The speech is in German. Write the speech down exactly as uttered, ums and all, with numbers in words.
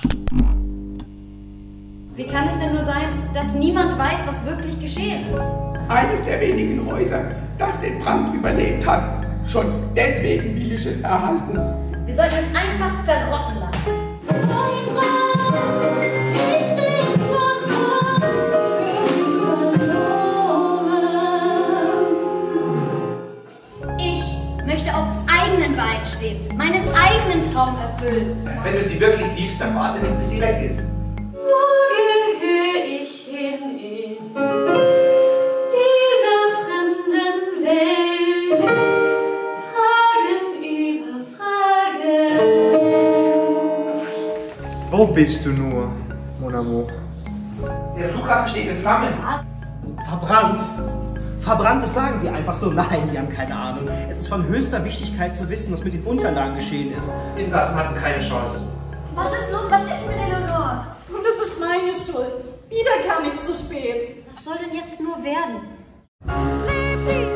Wie kann es denn nur sein, dass niemand weiß, was wirklich geschehen ist? Eines der wenigen Häuser, das den Brand überlebt hat. Schon deswegen will ich es erhalten. Wir sollten es einfach verrotten lassen. Ich möchte auf eigenen Beinen stehen, meinen eigenen Traum erfüllen. Wenn du sie wirklich liebst, dann warte nicht, bis sie weg ist. Wo gehöre ich hin in dieser fremden Welt? Fragen über Fragen. Wo bist du nur, mon amour? Der Flughafen steht in Flammen. Verbrannt? Verbrannt, das sagen Sie einfach so. Nein, Sie haben keine Ahnung. Es ist von höchster Wichtigkeit zu wissen, was mit den Unterlagen geschehen ist. Insassen hatten keine Chance. Was ist los? Was ist mit Eleonore? Und das ist meine Schuld. Wieder kam ich zu spät. Was soll denn jetzt nur werden? Lebt die